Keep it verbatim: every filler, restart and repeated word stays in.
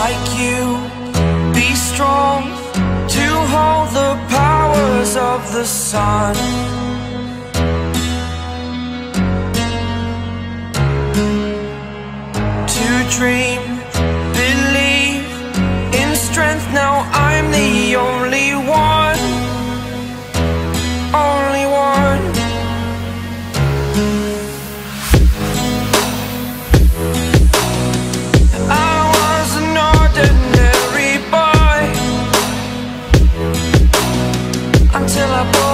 like you, be strong to hold the powers of the sun. To dream, believe in strength. Now I'm the only one, only one. I was an ordinary boy until I broke